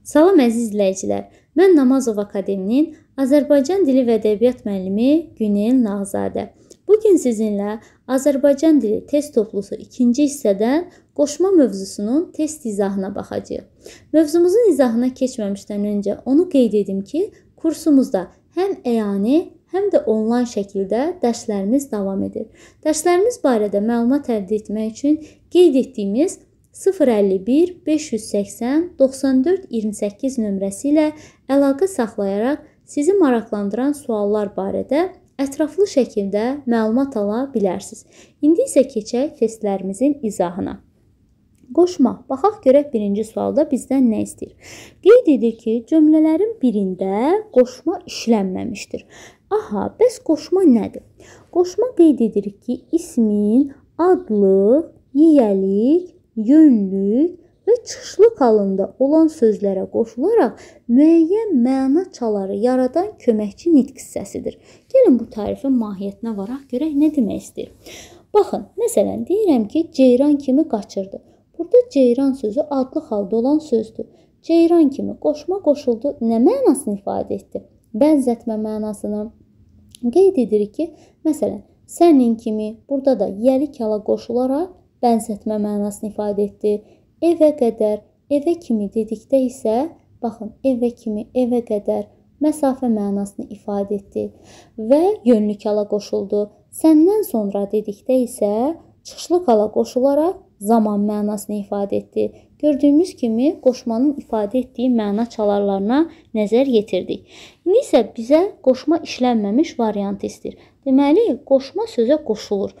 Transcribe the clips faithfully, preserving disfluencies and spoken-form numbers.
Salam əziz izləyicilər, mən Namazov Akademinin Azərbaycan dili və ədəbiyyat müəllimi Günel Nağzadə. Bugün sizinlə Azərbaycan dili test toplusu ikinci hissədən qoşma mövzusunun test izahına baxacağıq. Mövzumuzun izahına keçməmişdən öncə onu qeyd edim ki, kursumuzda həm əyani, həm də onlayn şəkildə dərslərimiz davam edir. Dərslərimiz barədə məlumat əldə etmək üçün qeyd etdiyimiz sıfır əlli bir beş yüz səksən doxsan dörd iyirmi səkkiz nömrəsi ilə əlaqə saxlayaraq sizi maraqlandıran suallar barədə ətraflı şəkildə məlumat ala bilərsiniz. İndi isə keçək testlərimizin izahına. Qoşma. Baxaq görək birinci sualda bizdən nə istəyir? Qeyd edir ki, cümlələrin birində qoşma işlənməmişdir. Aha, bəs qoşma nədir? Qoşma qeyd edir ki, ismin adlıq, yiyəlik, yönlük və çıxışlıq halında olan sözlərə qoşularaq müəyyən məna çaları yaradan köməkçi nitq hissəsidir. Gəlin bu tarifin mahiyyətinə varaq görək nə demək istəyir. Baxın, məsələn, deyirəm ki, ceyran kimi qaçırdı. Burada ceyran sözü adlıq halda olan sözdür. Ceyran kimi qoşma qoşuldu. Nə mənasını ifadə etdi? Bənzətmə mənasını qeyd edir ki, məsələn, sənin kimi burada da yiyəlik hala qoşularaq bənzətmə mənasını ifadə etdi. Evə qədər, evə kimi dedikdə isə, baxın, evə kimi, evə qədər məsafə mənasını ifadə etdi və yönlük hala qoşuldu. Səndən sonra dedikdə isə çıxışlıq hala qoşularaq zaman mənasını ifadə etdi. Gördüyümüz kimi qoşmanın ifadə etdiyi məna çalarlarına nəzər yetirdik. İndi isə bizə qoşma işlənməmiş variantı istəyir. Deməli, qoşma sözə qoşulur.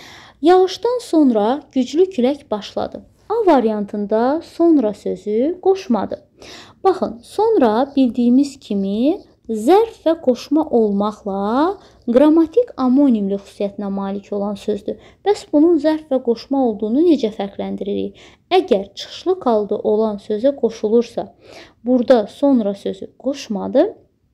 Yağışdan sonra güclü külək başladı. A variantında sonra sözü qoşmadı. Baxın, sonra bildiyimiz kimi zərf və qoşma olmaqla qrammatik amonimli xüsusiyyətinə malik olan sözdür. Bəs bunun zərf və qoşma olduğunu necə fərqləndiririk? Əgər çıxışlıq halda olan sözə qoşulursa, burada sonra sözü qoşmadı.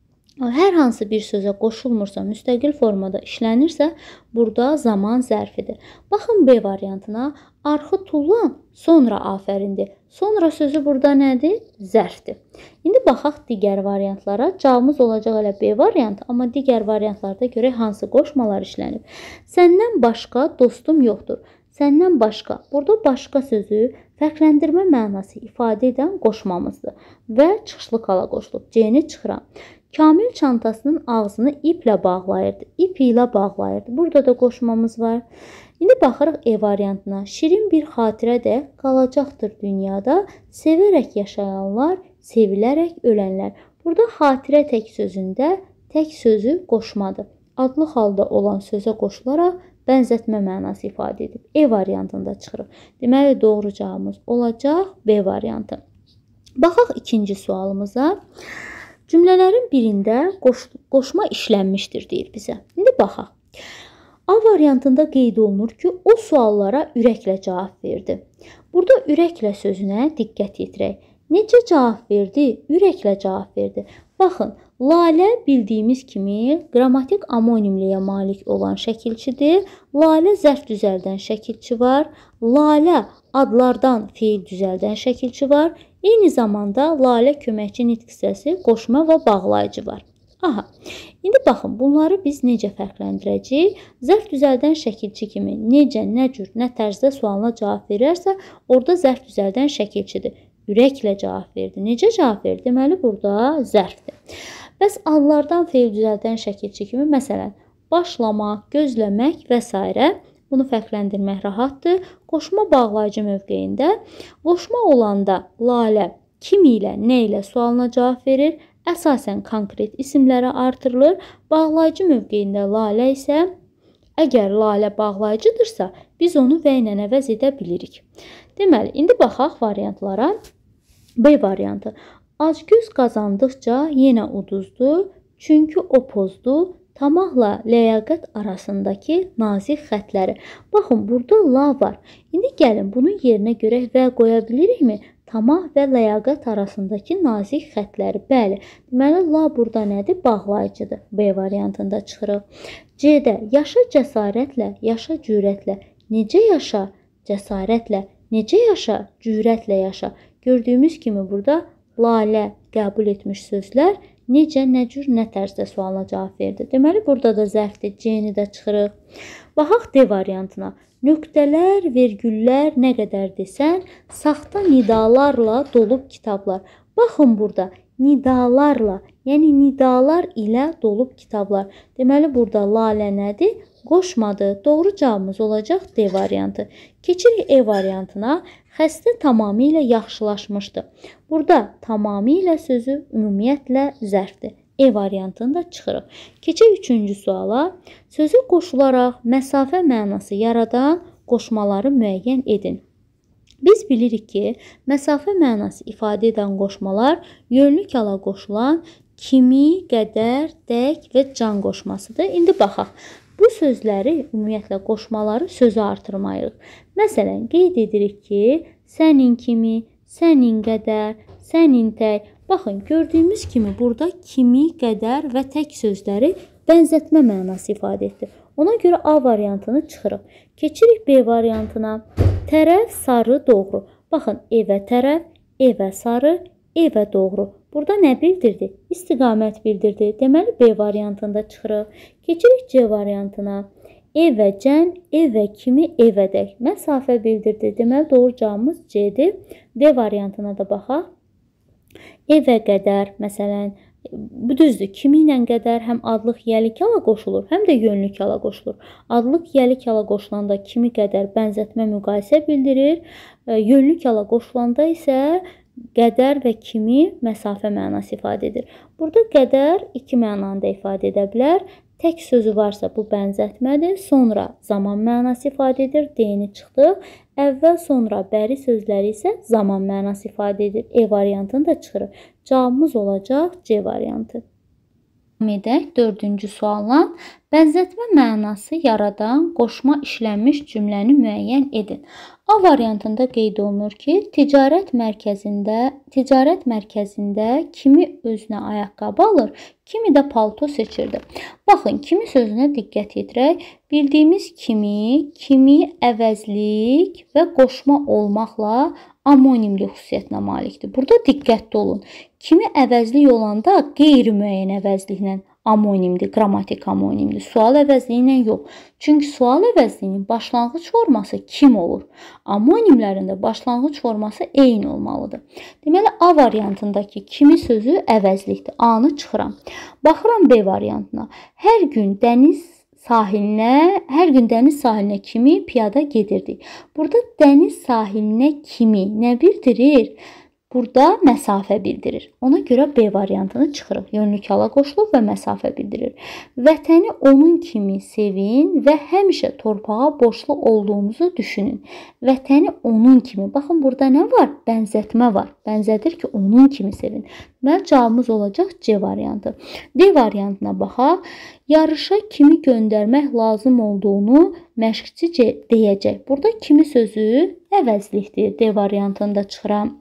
Hər hansı bir sözə qoşulmursa, müstəqil formada işlənirsə, burada zaman zərfidir. Baxın B variantına, arxı tullan, sonra afərindir. Sonra sözü burada nədir? Zərfdir. İndi baxaq digər variantlara. Cavabımız olacaq elə B variantı, amma digər variantlarda görək hansı qoşmalar işlənib. Səndən başqa dostum yoxdur. Səndən başqa. Burada başqa sözü fərqləndirmə mənası ifadə edən qoşmamızdır və çıxışlıq hala qoşulub. C-ni çıxıram. Kamil çantasının ağzını iplə bağlayırdı. İp ilə bağlayırdı. Burada da qoşmamız var. İndi baxırıq E variantına. Şirin bir xatirə də qalacaqdır dünyada. Sevərək yaşayanlar, sevilərək ölənlər. Burada xatirə tək sözündə tək sözü qoşmadır. Adlı halda olan sözə qoşularaq bənzətmə mənası ifadə edib. E variantında çıxırıq. Deməli, doğru cavabımız olacaq B variantı. Baxaq ikinci sualımıza. Cümlələrin birində qoş, qoşma işlənmişdir deyir bizə. İndi baxaq. A variantında qeyd olunur ki, o suallara ürəklə cavab verdi. Burada ürəklə sözünə diqqət yetirək. Necə cavab verdi? Ürəklə cavab verdi. Baxın, lalə bildiyimiz kimi qrammatik amonimliyə malik olan şəkilçidir. Lalə zərf düzəldən şəkilçi var. Lalə adlardan feil düzəldən şəkilçi var. Eyni zamanda lalə köməkçi nitq hissəsi, qoşma və bağlayıcı var. Aha, indi baxın, bunları biz necə fərqləndirəcəyik? Zərf düzəldən şəkilçi kimi necə, nə cür, nə tərzdə sualına cavab verərsə, orada zərf düzəldən şəkilçidir. Ürəklə cavab verdi. Necə cavab verdi? Deməli, burada zərfdir. Bəs adlardan feil düzəldən şəkilçi kimi, məsələn, başlamaq, gözləmək və s. Bunu fərqləndirmək rahatdır. Qoşma bağlayıcı mövqeyində qoşma olanda lalə kim ilə, nə ilə sualına cavab verir. Əsasən konkret isimlərə artırılır. Bağlayıcı mövqeyində lalə isə əgər lalə bağlayıcıdırsa, biz onu və ilə əvəz edə bilirik. Deməli, indi baxaq variantlara. B variantı. Acgöz qazandıqca yenə uduzdu, çünki o pozdu. Tamahla ləyaqət arasındakı nazik xətləri. Baxın, burada la var. İndi gəlin, bunun yerinə görək və qoya bilirikmi? Tamah və ləyaqət arasındakı nazik xətləri. Bəli, deməli, la burada nədir? Bağlayıcıdır. B variantında çıxırıq. C-də yaşa cəsarətlə, yaşa cürətlə. Necə yaşa? Cəsarətlə. Necə yaşa? Cürətlə yaşa. Gördüyümüz kimi burada lalə qəbul etmiş sözlər necə, nə cür, nə tərzdə sualına cavab verdi. Deməli, burada da zərfdir, C-ni də çıxırıq. Baxaq D variantına. Nöqtələr, vergüllər nə qədər desən, saxta nidalarla dolub kitablar. Baxın burada, nidalarla, yəni nidalar ilə dolub kitablar. Deməli, burada lalə nədir? Qoşmadır. Doğru cavabımız olacaq D variantı. Keçirik E variantına. Xəstə tamamilə yaxşılaşmışdı. Burada tamamilə sözü ümumiyyətlə zərfdir. E variantını da çıxırıq. Keçək üçüncü suala. Sözə qoşularaq məsafə mənası yaradan qoşmaları müəyyən edin. Biz bilirik ki, məsafə mənası ifadə edən qoşmalar yönlük hala qoşulan kimi, qədər, dək və can qoşmasıdır. İndi baxaq. Bu sözləri, ümumiyyətlə qoşmaları sözə artırmayırıq. Məsələn, qeyd edirik ki, sənin kimi, sənin qədər, sənin tək. Baxın, gördüyümüz kimi burada kimi, qədər və tək sözləri bənzətmə mənası ifadə etdir. Ona görə A variantını çıxırıq. Keçirik B variantına. Tərəf, sarı, doğru. Baxın, evə tərəf, evə sarı, evə doğru. Burada nə bildirdi? İstiqamət bildirdi. Deməli, B variantında çıxırıq. Keçirik C variantına. Evə cəm, evə kimi, evədək. Məsafə bildirdi. Deməli, doğru cavabımız C-dir. D variantına da baxaq. Evə qədər, məsələn, bu düzdür, kimi ilə qədər həm adlıq yəlik hala qoşulur, həm də yönlük hala qoşulur. Adlıq yəlik hala qoşulanda kimi qədər bənzətmə müqayisə bildirir. Yönlük hala qoşulanda isə qədər və kimi məsafə mənası ifadə edir. Burada qədər iki mənada ifadə edə bilər. Tək sözü varsa bu bənzətmədir. Sonra zaman mənası ifadə edir. D-ni çıxdıq. Əvvəl, sonra, bəri sözləri isə zaman mənası ifadə edir. E variantını da çıxırıq. Cavabımız olacaq C variantı. Edək dördüncü sualla. Bənzətmə mənası yaradan qoşma işlənmiş cümləni müəyyən edin. A variantında qeyd olunur ki, ticarət mərkəzində, ticarət mərkəzində kimi özünə ayaqqabı alır, kimi də palto seçirdi. Baxın, kimi sözünə diqqət yetirək. Bildiyimiz kimi, kimi əvəzlik və qoşma olmaqla amonimli xüsusiyyətinə malikdir. Burada diqqətli olun. Kimi əvəzlik olanda qeyri-müəyyən əvəzliklə amonimdir, qrammatik amonimdir. Sual əvəzliyi ilə yox. Çünki sual əvəzliyinin başlanğıc forması kim olur? Amonimlərində başlanğıc forması eyni olmalıdır. Deməli, A variantındakı kimi sözü əvəzlikdir. A-nı çıxıram. Baxıram B variantına. Hər gün dəniz sahilinə, hər gün dəniz sahilinə kimi piyada gedirdik. Burada dəniz sahilinə kimi nə bildirir? Burada məsafə bildirir. Ona görə B variantını çıxırıq. Yönlük hala qoşulub və məsafə bildirir. Vətəni onun kimi sevin və həmişə torpağa borclu olduğunuzu düşünün. Vətəni onun kimi. Baxın, burada nə var? Bənzətmə var. Bənzədir ki, onun kimi sevin. Deməli, cavabımız olacaq C variantı. D variantına baxaq. Yarışa kimi göndərmək lazım olduğunu məşqçi deyəcək. Burada kimi sözü əvəzlikdir. D variantını da çıxıram.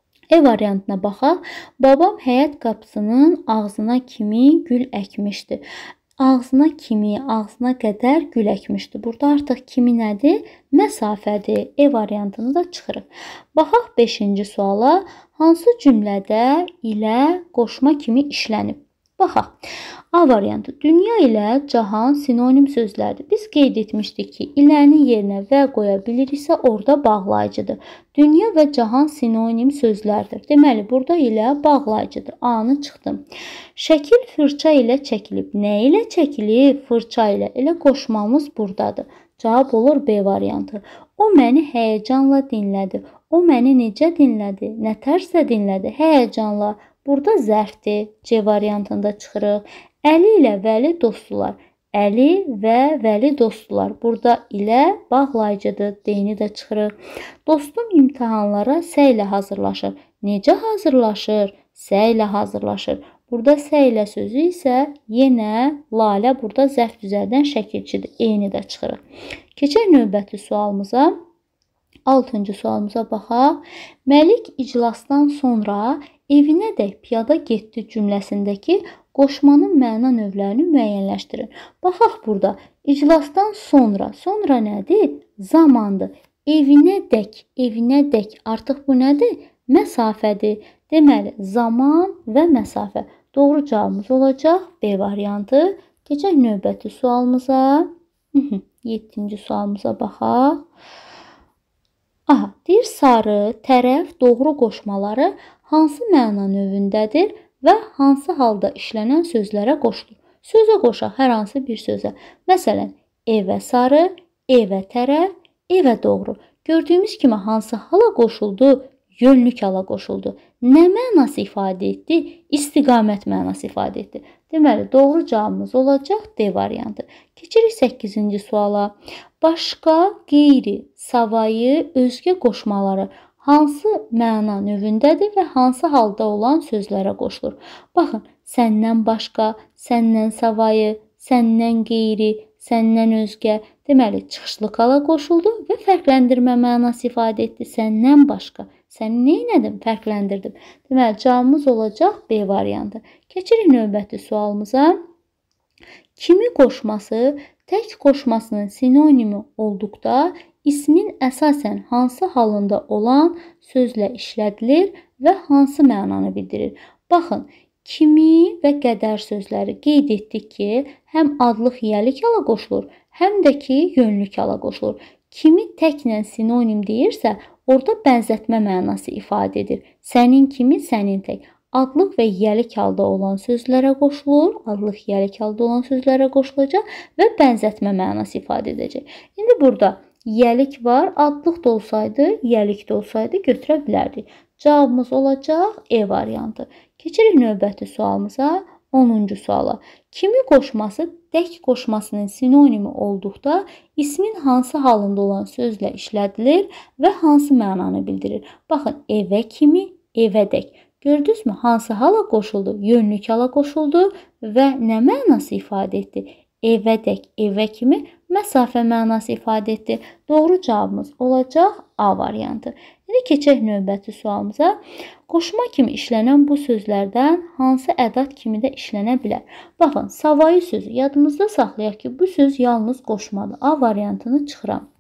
E variantına baxaq. Babam həyət qapısının ağzına kimi gül əkmişdi. Ağzına kimi, ağzına qədər gül əkmişdi. Burada artıq kimi nədir? Məsafədir. E variantını da çıxırıq. Baxaq beşinci suala. Hansı cümlədə ilə qoşma kimi işlənib? Baxaq. A variantı. Dünya ilə cahan sinonim sözlərdir. Biz qeyd etmişdik ki, ilənin yerinə və qoya biliriksə, orada bağlayıcıdır. Dünya və cahan sinonim sözlərdir. Deməli, burada ilə bağlayıcıdır. A-nı çıxdım. Şəkil fırça ilə çəkilib. Nə ilə çəkilib? Fırça ilə. Elə qoşmamız buradadır. Cavab olur B variantı. O məni həyəcanla dinlədi. O məni necə dinlədi? Nə tərzdə dinlədi? Həyəcanla. Burada zərfdir. C variantında çıxırıq. Əli ilə Vəli dostdular. Əli və Vəli dostdular. Burada ilə bağlayıcıdır. D-ni də çıxırıq. Dostum imtahanlara səylə hazırlaşır. Necə hazırlaşır? Səylə hazırlaşır. Burada səylə sözü isə yenə lalə burada zərf düzəldən şəkilçidir. E-ni də çıxırıq. Keçək növbəti sualımıza. altıncı sualımıza baxaq. Məlik iclasdan sonra evinədək piyada getdi cümləsindəki qoşmanın məna növlərini müəyyənləşdirin. Baxaq burada. İclasdan sonra. Sonra nədir? Zamandır. Evinədək. Evinədək. Artıq bu nədir? məsafədir. Deməli, zaman və məsafə. Doğru cavabımız olacaq B variantı. Keçək növbəti sualımıza. yeddinci sualımıza baxaq. Aha, deyir sarı, tərəf, doğru qoşmaları hansı məna növündədir və hansı halda işlənən sözlərə qoşulur? Sözə qoşaq hər hansı bir sözə. Məsələn, evə sarı, evə tərəf, evə doğru. Gördüyümüz kimi hansı hala qoşuldu? Yönlük hala qoşuldu. Nə mənası ifadə etdi? İstiqamət mənası ifadə etdi. Deməli, doğru cavabımız olacaq D variantı. Keçirik səkkizinci suala. Başqa, qeyri, savayı, özgə qoşmaları hansı məna növündədir və hansı halda olan sözlərə qoşulur? Baxın, səndən başqa, səndən savayı, səndən qeyri, səndən özgə. Deməli, çıxışlı hala qoşuldu və fərqləndirmə mənası ifadə etdi. Səndən başqa. Səni neynədim? Fərqləndirdim. Deməli, cavabımız olacaq B variantı. Keçirik növbəti sualımıza. Kimi qoşması tək qoşmasının sinonimi olduqda ismin əsasən hansı halında olan sözlə işlədilir və hansı mənanı bildirir? Baxın, kimi və qədər sözləri qeyd etdik ki, həm adlıq yiyəlik hala qoşulur, həm də ki, yönlük hala qoşulur. Kimi təklə sinonim deyirsə, orada bənzətmə mənası ifadə edir. Sənin kimi, sənin tək. Adlıq və yiyəlik halda olan sözlərə qoşulur, adlıq yiyəlik halda olan sözlərə qoşulacaq və bənzətmə mənası ifadə edəcək. İndi burada yiyəlik var, adlıq da olsaydı, yiyəlik də olsaydı götürə bilərdik. Cavabımız olacaq E variantı. Keçirik növbəti sualımıza, onuncu suala. Kimi qoşması tək qoşmasının sinonimi olduqda ismin hansı halında olan sözlə işlədilir və hansı mənanı bildirir? Baxın, evə kimi, evədək. Gördünüzmü? Hansı hala qoşuldu? Yönlük hala qoşuldu və nə mənası ifadə etdi? Evədək, evə kimi məsafə mənası ifadə etdi. Doğru cavabımız olacaq A variantı. İndi keçək növbəti sualımıza. Qoşma kimi işlənən bu sözlərdən hansı ədat kimi də işlənə bilər? Baxın, savayı sözü yadımızda saxlayaq ki, bu söz yalnız qoşmadır. A variantını çıxıram.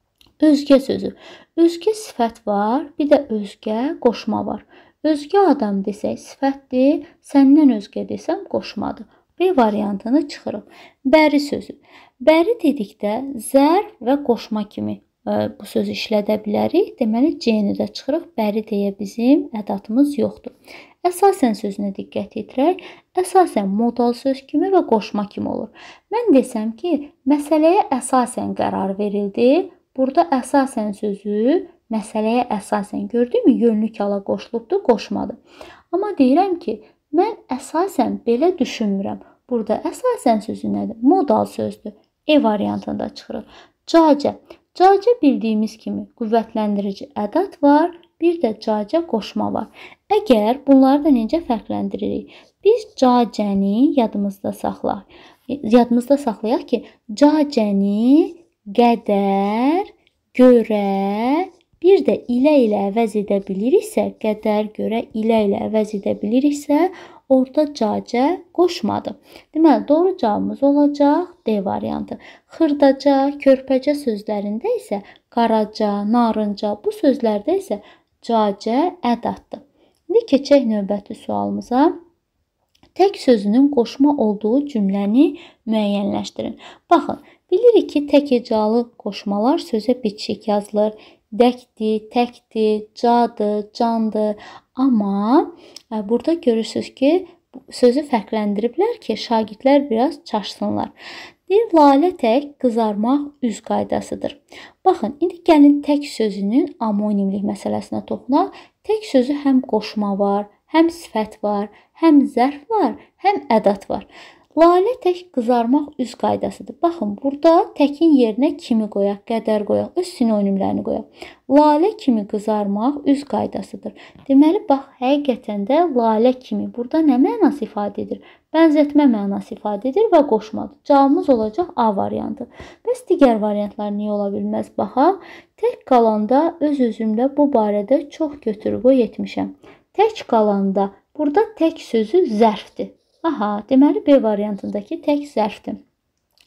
Özgə sözü. Özgə sifət var, bir də özgə qoşma var. Özgə adam desək sifətdir, səndən özgə desəm qoşmadır. B variantını çıxırıq. Bəri sözü. Bəri dedikdə zərf və qoşma kimi bu sözü işlədə bilərik. Deməli, C-ni də çıxırıq. Bəri deyə bizim ədatımız yoxdur. Əsasən sözünə diqqət yetirək. Əsasən modal söz kimi və qoşma kimi olur. Mən desəm ki, məsələyə əsasən qərar verildi. Burada əsasən sözü məsələyə əsasən gördüyümü yönlük hala qoşulubdur, qoşmadı. Amma deyirəm ki, mən əsasən belə düşünmürəm. Burada əsasən sözü nədir? Modal sözdür. E variantında çıxırıq. Cacə. Cacə bildiyimiz kimi qüvvətləndirici ədat var, bir də cacə qoşma var. Əgər bunları da necə fərqləndiririk? Biz cacəni yadımızda saxlayaq. Yadımızda saxlayaq ki, cacəni qədər, görə, bir də ilə ilə əvəz edə biliriksə, qədər, görə, ilə ilə əvəz edə biliriksə, orada cacə qoşmadır. Deməli, doğru cavabımız olacaq D variantı. Xırdaca, körpəcə sözlərində isə qaraca, narınca, bu sözlərdə isə cacə ədatdır. İndi keçək növbəti sualımıza. Tək sözünün qoşma olduğu cümləni müəyyənləşdirin. Baxın, bilirik ki, tək hecalı qoşmalar sözə bitişik yazılır. Dəkdir, təkdir, cadır, candır. Amma burada görürsünüz ki, sözü fərqləndiriblər ki, şagirdlər biraz çaşsınlar. Deyir, lalə tək qızarmaq üz qaydasıdır. Baxın, indi gəlin tək sözünün amonimlik məsələsinə toxunaq. Tək sözü həm qoşma var, həm sifət var, həm zərf var, həm ədat var. Lalə tək qızarmaq üz qaydasıdır. Baxın, burada təkin yerinə kimi qoyaq, qədər qoyaq, öz sinonimlərini qoyaq. Lalə kimi qızarmaq üz qaydasıdır. Deməli, bax, həqiqətən də lalə kimi burada nə mənası ifadə edir? Bənzətmə mənası ifadə edir və qoşmadır. Cavabımız olacaq A variantı. Bəs digər variantlar niyə ola bilməz? Baxaq, tək qalanda öz-özümlə bu barədə çox götür-qoy etmişəm. Tək qalanda burada tək sözü zərfdir. Aha, deməli B variantındakı tək zərfdir.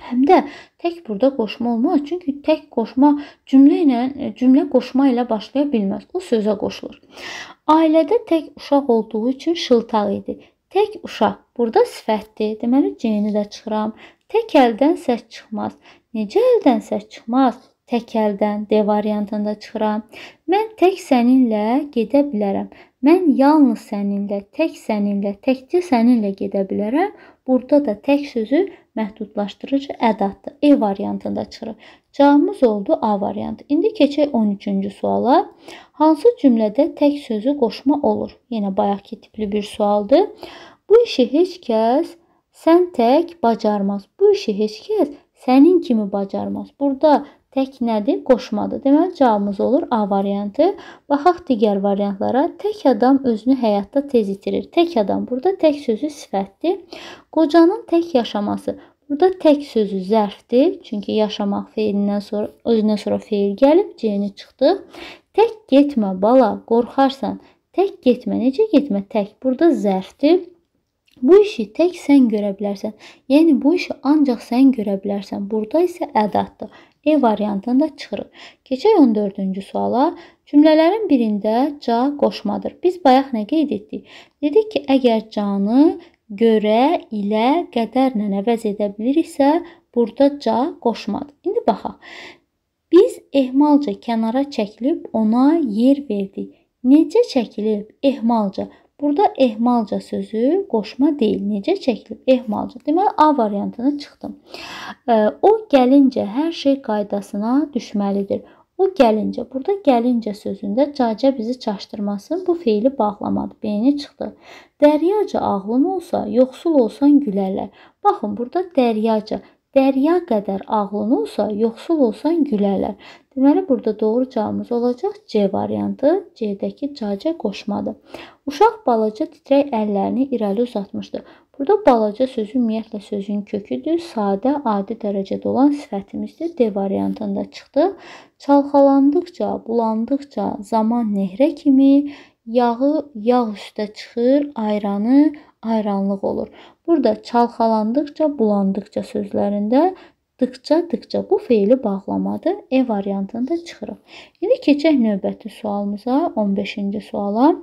Həm də tək burada qoşma olmaz. Çünki tək qoşma cümlə ilə, cümlə qoşma ilə başlaya bilməz. O sözə qoşulur. Ailədə tək uşaq olduğu üçün şıltaq idi. Tək uşaq burada sifətdir. Deməli C-ni də çıxıram. Tək əldən səs çıxmaz. Necə əldən səs çıxmaz? Tək əldən D variantında çıxıram. Mən tək səninlə gedə bilərəm. Mən yalnız səninlə, tək səninlə, təkcə səninlə gedə bilərəm. Burada da tək sözü məhdudlaşdırıcı ədatdır. E variantında çıxır. Cavabımız oldu A variantı. İndi keçək on üçüncü suala. Hansı cümlədə tək sözü qoşma olur? Yenə bayaqki tipli bir sualdır. Bu işi heç kəs sən tək bacarmaz. Bu işi heç kəs sənin kimi bacarmaz. Burada tək nədir? Qoşmadır. Deməli cavabımız olur A variantı. Baxaq digər variantlara. Tək adam özünü həyatda tez itirir. Tək adam. Burada tək sözü sifətdir. Qocanın tək yaşaması. Burada tək sözü zərfdir. Çünki yaşamaq feilindən sonra, özündən sonra feil gəlib. C-ni çıxdıq. Tək getmə bala, qorxarsan. Tək getmə. Necə getmə? Tək. Burada zərfdir. Bu işi tək sən görə bilərsən. Yəni bu işi ancaq sən görə bilərsən. Burada isə ədatdır. E variantında çıxırıq. Keçək on dördüncü suala. Cümlələrin birində ca qoşmadır. Biz bayaq nə qeyd etdik? Dedik ki, əgər canı görə, ilə, qədərlə əvəz edə biliriksə, burada ca qoşmadır. İndi baxaq. Biz ehmalca kənara çəkilib ona yer verdik. Necə çəkilib? Ehmalca. Burada ehmalca sözü qoşma deyil. Necə çəkilib? Ehmalca. Deməli, A variantını çıxdım. O gəlincə hər şey qaydasına düşməlidir. O gəlincə. Burada gəlincə sözündə cacə bizi çaşdırmasın. Bu feili bağlamadır. B-ni çıxdı. Dəryaca ağlın olsa, yoxsul olsan gülərlər. Baxın, burada dəryaca. Dərya qədər ağlın olsa, yoxsul olsan gülərlər. Deməli, burada doğru cavabımız olacaq C variantı. C-dəki cacə qoşmadır. Uşaq balaca titrək əllərini irəli uzatmışdır. Burada balaca sözü ümumiyyətlə sözün köküdür. Sadə, adi dərəcədə olan sifətimizdir. D variantında çıxdı. Çalxalandıqca, bulandıqca zaman nehrə kimi, yağı yağ üstə çıxır, ayranı ayranlıq olur. Burada çalxalandıqca, bulandıqca sözlərində dıqca, dıqca bu feili bağlamadır. E variantında çıxırıq. İndi keçək növbəti sualımıza, on beşinci suala.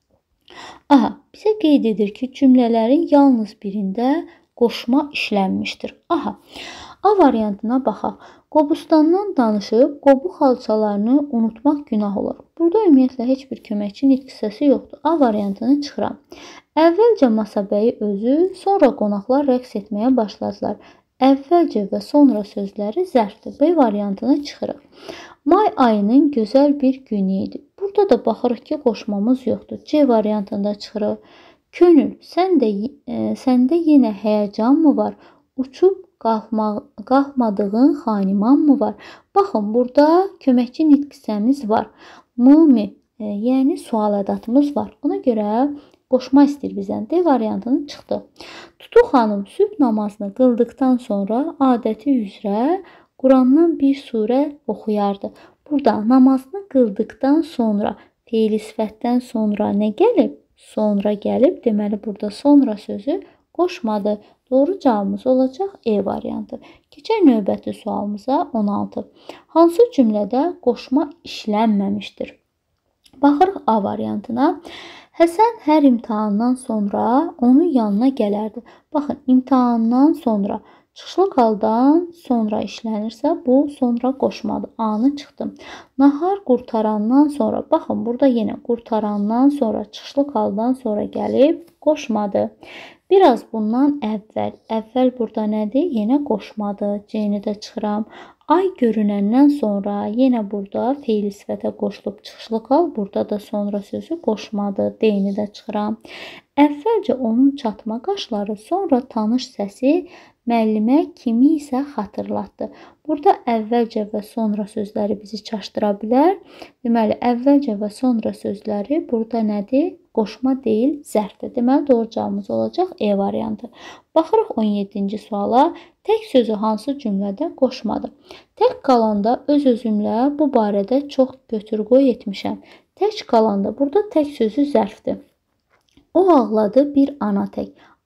Aha, bizə qeyd edir ki, cümlələrin yalnız birində qoşma işlənmişdir. Aha, A variantına baxaq. Qobustandan danışıb, qobu xalçalarını unutmaq günah olur. Burada ümumiyyətlə heç bir köməkçi nitq hissəsi yoxdur. A variantını çıxıram. Əvvəlcə Masabəyi özü, sonra qonaqlar rəqs etməyə başladılar. Əvvəlcə və sonra sözləri zərfdir. B variantını çıxırıq. May ayının gözəl bir günü idi. Burada da baxırıq ki, qoşmamız yoxdur. C variantında çıxırıq. Könül, sən də, e, səndə yenə həyəcan mı var? Uçub qalxma, qalxmadığın xaniman mı var? Baxın, burada köməkçi nitq hissəmiz var. Mumi, e, yəni sual ədatımız var. Ona görə qoşma istəyir bizdən. D variantını çıxdı. Tutu xanım sübh namazını qıldıqdan sonra adəti üzrə Qurandan bir surə oxuyardı. Burada namazını qıldıqdan sonra, feili sifətdən sonra nə gəlib? Sonra gəlib. Deməli, burada sonra sözü qoşmadı. Doğru cavabımız olacaq E variantı. Keçək növbəti sualımıza, on altı. Hansı cümlədə qoşma işlənməmişdir? Baxırıq A variantına. Həsən hər imtahandan sonra onun yanına gələrdi. Baxın, imtahandan sonra, çıxışlıq haldan sonra işlənirsə, bu sonra qoşmadır. A-nı çıxdım. Nahar qurtarandan sonra, baxın, burada yenə qurtarandan sonra, çıxışlıq haldan sonra gəlib qoşmadı. Biraz bundan əvvəl, əvvəl burada nədir? Yenə qoşmadır. C-ni də çıxıram. Ay görünəndən sonra yenə burada feili sifətə qoşulub çıxışlıq hal. Burada da sonra sözü qoşmadır. D-ni də çıxıram. Əvvəlcə onun çatma qaşları, sonra tanış səsi müəllimə kimi isə xatırlatdı. Burada əvvəlcə və sonra sözləri bizi çaşdıra bilər. Deməli, əvvəlcə və sonra sözləri burada nədir? Qoşma deyil, zərfdir. Deməli, doğru cavabımız olacaq E variantı. Baxırıq on yeddinci suala. Tək sözü hansı cümlədə qoşmadır? Tək qalanda öz-özümlə bu barədə çox götür-qoy etmişəm. Tək qalanda burada tək sözü zərfdir. O ağladı bir ana tək.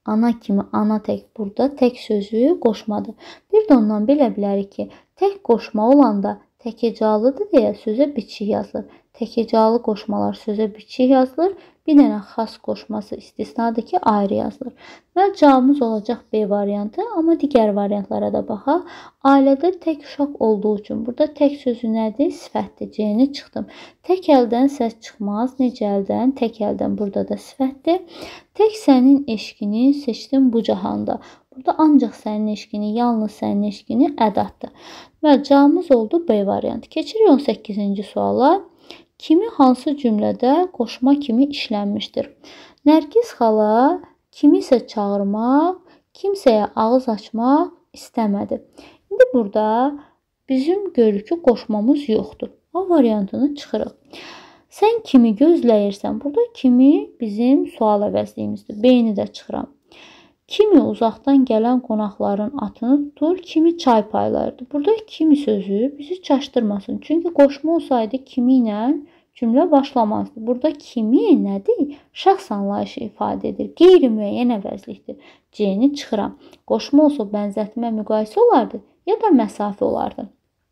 ana kimi, ana tək burada tək sözü qoşmadır. Bir də ondan bilə bilərik ki, tək qoşma olanda təkəcalıdır deyə sözə biçik yazılır. Təkəcalı qoşmalar sözə biçik yazılır. Bir dənə xas qoşması istisnadır ki, ayrı yazılır. Və cavabımız olacaq B variantı, amma digər variantlara da baxaq. Ailədə tək uşaq olduğu üçün burada tək sözü nədir? Sifətdir. C-ni çıxdım. Tək əldən səs çıxmaz. Necə əldən? Tək əldən burada da sifətdir. Tək sənin eşqini seçdim bu cahanda. Burada ancaq sənin eşqini, yalnız sənin eşqini ədatdır. Və cavabımız oldu B variantı. Keçirik on səkkizinci suala. Kimi hansı cümlədə qoşma kimi işlənmişdir? Nərgiz xala kimisə çağırmaq, kimsəyə ağız açmaq istəmədi. İndi burada bizim görürük ki, qoşmamız yoxdur. A variantını çıxırıq. Sən kimi gözləyirsən? Burada kimi bizim sual əvəzliyimizdir. B-ni də çıxıram. Kimi uzaqdan gələn qonaqların atını tutur, kimi çay paylayırdı. Burada kimi sözü bizi çaşdırmasın. Çünki qoşma olsaydı kimi ilə cümlə başlamazdı. Burada kimi nədir? Şəxs anlayışı ifadə edir. Qeyri-müəyyən əvəzlikdir. C-ni çıxıram. Qoşma olsa bənzətmə müqayisə olardı ya da məsafə olardı.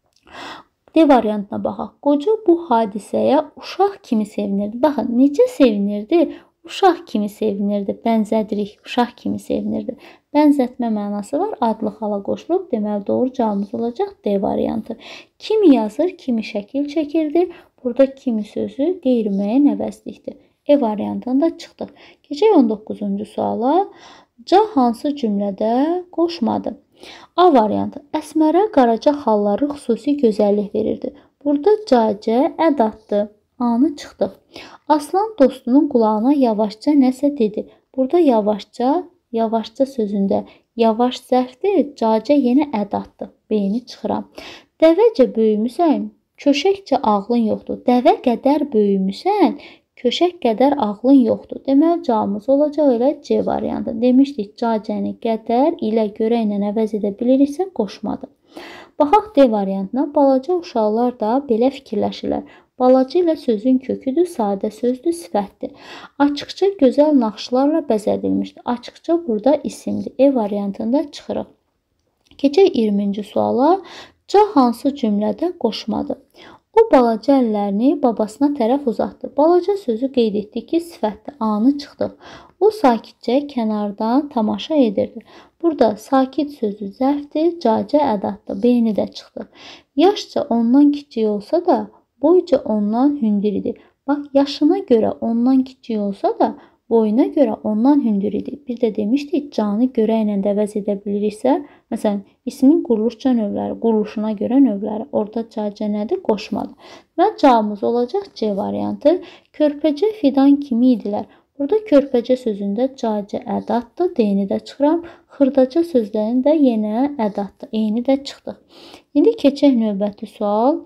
D variantına baxaq. Qoca bu hadisəyə uşaq kimi sevinirdi. Baxın, necə sevinirdi? Uşaq kimi sevinirdi. Bənzədirik. Uşaq kimi sevinirdi. Bənzətmə mənası var. Adlı xala qoşulub. Deməli, doğru cavabımız olacaq D variantı. Kimi yazır, kimi şəkil çəkirdi. Burada kimi sözü qeyri-müəyyən əvəzlikdir. E variantında çıxdıq. Keçək on doqquzuncu suala. Ca hansı cümlədə qoşmadı? A variantı. Əsmərə Qaraca xalları xüsusi gözəllik verirdi. Burada cacə ədatdır. A-nı çıxdıq. Aslan dostunun qulağına yavaşca nəsə dedi. Burada yavaşca, yavaşca sözündə yavaş zərfdir, cacə yenə ədatdır. B-ni çıxıram. Dəvəcə böyümüsən, köşəkcə ağlın yoxdur. Dəvə qədər böyümüsən, köşək qədər ağlın yoxdur. Deməli, cavabımız olacaq elə C variantı. Demişdik, cacəni qədər ilə görə ilə əvəz edə biliriksə, qoşmadır. Baxaq D variantına. Balaca uşaqlar da belə fikirləşirlər. Balaca ilə sözün köküdür, sadə sözdür, sifətdir. Açıqca gözəl naxışlarla bəzədilmişdir. Açıqca burada isimdir. E variantında çıxırıq. Keçək iyirminci suala. Ca hansı cümlədə qoşmadır? O balaca əllərini babasına tərəf uzatdı. Balaca sözü qeyd etdi ki, sifətdir. A-nı çıxdıq. O sakitcə kənardan tamaşa edirdi. Burada sakit sözü zərfdir, cacə ədatdır. B-ni də çıxdıq. Yaşca ondan kiçik olsa da, boyca ondan hündür idi. Bax, yaşına görə ondan kiçik olsa da, boyuna görə ondan hündür idi. Bir də demişdik, canı görə ilə də əvəz edə biliriksə, məsələn, ismin quruluşca növləri, quruluşuna görə növləri. Orada cacə nədir? Qoşmadır. Və cavabımız olacaq C variantı. Körpəcə fidan kimi idilər. Burada körpəcə sözündə cacə ədatdır. D-ni də çıxıram. Xırdaca sözlərində yenə ədatdır. E-ni də çıxdıq. İndi keçək növbəti sual.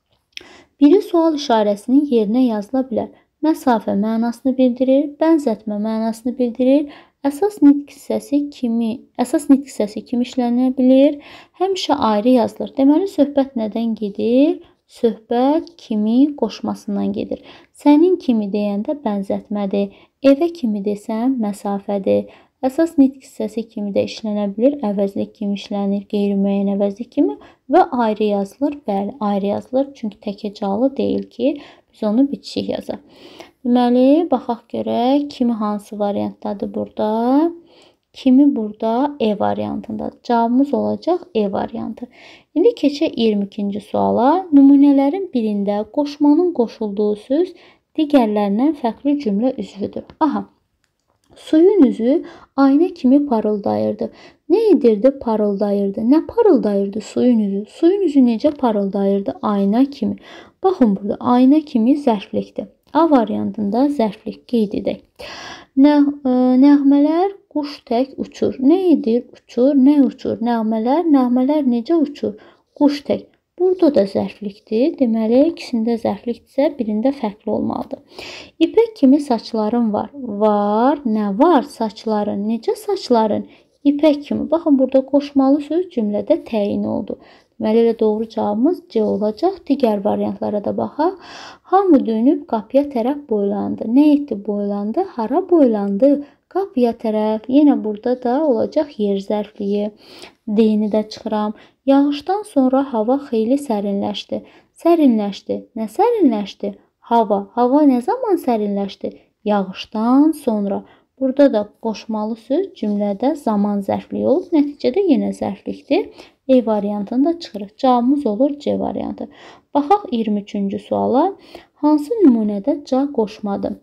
Biri sual işarəsinin yerinə yazıla bilər. Məsafə mənasını bildirir, bənzətmə mənasını bildirir. Əsas nitq hissəsi kimi, əsas nitq hissəsi kimi işlənə bilir. Həmişə ayrı yazılır. Deməli, söhbət nədən gedir? Söhbət kimi qoşmasından gedir. Sənin kimi deyəndə bənzətmədir. Evə kimi desəm məsafədir. Əsas nitq hissəsi kimi də işlənə bilir. Əvəzlik kimi işlənir, qeyri-müəyyən əvəzlik kimi və ayrı yazılır. Bəli, ayrı yazılır. Çünki təkəcalı deyil ki, biz onu bitişik yazaq. Deməli, baxaq görək, kimi hansı variantdadır burada? Kimi burada E variantındadır. Cavabımız olacaq E variantı. İndi keçək iyirmi ikinci suala. Nümunələrin birində qoşmanın qoşulduğu söz digərlərindən fərqli cümlə üzvüdür. Aha. Suyun üzü ayna kimi parıldayırdı. Nə edirdi? Parıldayırdı. Nə parıldayırdı? Suyun üzü. Suyun üzü necə parıldayırdı? Ayna kimi. Baxın burada ayna kimi zərflikdir. A variantında zərflik qeyd edək. Nə, ə, nəğmələr quş tək uçur. Nə edir? Uçur. Nə uçur? Nəğmələr. Nəğmələr necə uçur? Quş tək. Burada da zərflikdir. Deməli, ikisində zərflikdirsə, birində fərqli olmalıdır. İpək kimi saçların var. Var. Nə var? Saçların. Necə saçların? İpək kimi. Baxın, burada qoşmalı söz cümlədə təyin oldu. Deməli, elə doğru cavabımız C olacaq. Digər variantlara da baxaq. Hamı dönüb qapıya tərəf boylandı. Nə etdi? Boylandı. Hara boylandı? Qapıya tərəf, yenə burada da olacaq yer zərfliyi. D-ni də çıxıram. Yağışdan sonra hava xeyli sərinləşdi. Sərinləşdi. Nə sərinləşdi? Hava. Hava nə zaman sərinləşdi? Yağışdan sonra. Burada da qoşmalı söz cümlədə zaman zərfliyi olub. Nəticədə yenə zərflikdir. E variantında çıxırıq. Cavabımız olur C variantı. Baxaq iyirmi üçüncü suala. Hansı nümunədə ca qoşmadır?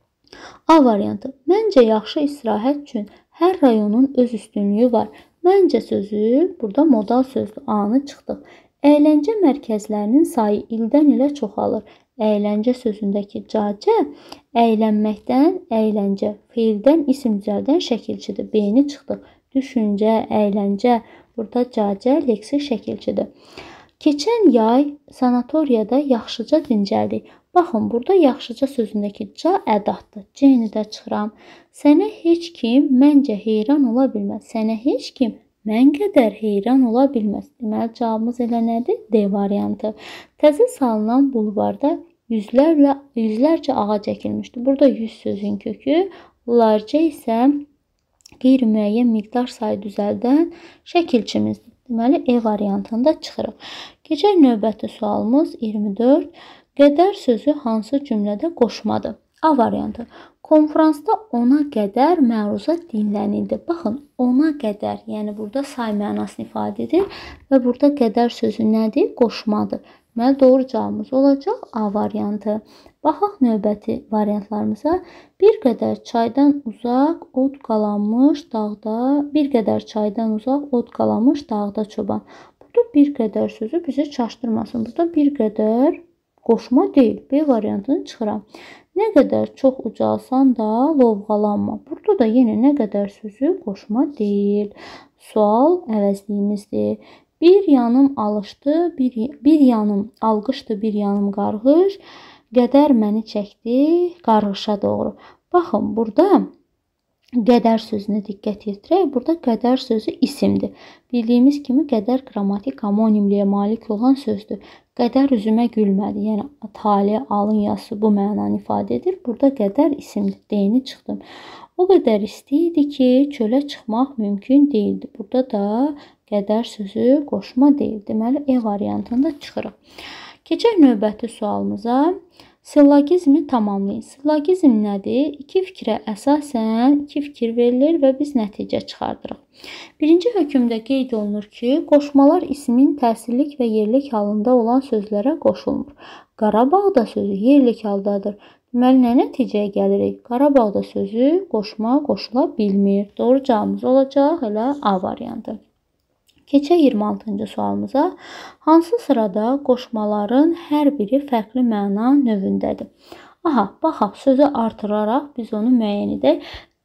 A variantı. Məncə yaxşı istirahət üçün hər rayonun öz üstünlüyü var. Məncə sözü, burada modal sözdür. A-nı çıxdıq. Əyləncə mərkəzlərinin sayı ildən ilə çoxalır. Əyləncə sözündəki cacə əylənməkdən, əyləncə, feildən isim düzəldən şəkilçidir. B-ni çıxdıq. Düşüncə, əyləncə, burada cacə leksik şəkilçidir. Keçən yay sanatoriyada yaxşıca dincəldik. Baxın, burada yaxşıca sözündəki ca ədatdır. C-ni də çıxıram. Sənə heç kim məncə heyran ola bilməz. Sənə heç kim mən qədər heyran ola bilməz. Deməli, cavabımız elə nədir? D variantı. Təzə salınan bulvarda yüzlərlə, yüzlərcə ağac əkilmişdir. Burada yüz sözün kökü, larca isə qeyri-müəyyən miqdar sayı düzəldən şəkilçimizdir. Deməli, E variantında çıxırıq. Keçək növbəti sualımız iyirmi dörd. Qədər sözü hansı cümlədə qoşmadır? A variantı. Konfransda ona qədər məruza dinlənildi. Baxın, ona qədər, yəni burada say mənasını ifadə edir və burada qədər sözü nədir? Qoşmadır. Deməli, doğru cavabımız olacaq A variantı. Baxaq növbəti variantlarımıza. Bir qədər çaydan uzaq od qalanmış dağda, bir qədər çaydan uzaq od qalanmış dağda çoban. Burada bir qədər sözü bizi çaşdırmasın. Burada bir qədər qoşma deyil. B variantını çıxıram. Nə qədər çox ucalsan da lovğalanma. Burada da yenə nə qədər sözü qoşma deyil. Sual əvəzliyimizdir. Bir yanım alışdı, bir, bir yanım alqışdı, bir yanım qarğış. Qədər məni çəkdi qarğışa doğru. Baxın, burada qədər sözünə diqqət yetirək. Burada qədər sözü isimdir. Bildiyimiz kimi qədər qrammatik homonimliyə malik olan sözdür. Qədər üzümə gülmədi. Yəni, tali, alın yazısı bu mənanı ifadə edir. Burada qədər isimdir. D-ni çıxdım. O qədər isti idi ki, çölə çıxmaq mümkün değildi. Burada da qədər sözü qoşma deyil. Deməli, E variantında çıxırıq. Keçək növbəti sualımıza. Sillogizmi tamamlayın. Sillogizm nədir? İki fikrə əsasən iki fikir verilir və biz nəticə çıxardırıq. Birinci hökmdə qeyd olunur ki, qoşmalar ismin təsirlik və yerlik halında olan sözlərə qoşulmur. Qarabağda sözü yerlik haldadır. Deməli, nə nəticəyə gəlirik? Qarabağda sözü qoşma qoşula bilmir. Doğru cavabımız olacaq elə A variantı. Keçək iyirmi altıncı sualımıza. Hansı sırada qoşmaların hər biri fərqli məna növündədir? Aha, baxaq, sözü artıraraq biz onu müəyyən edək.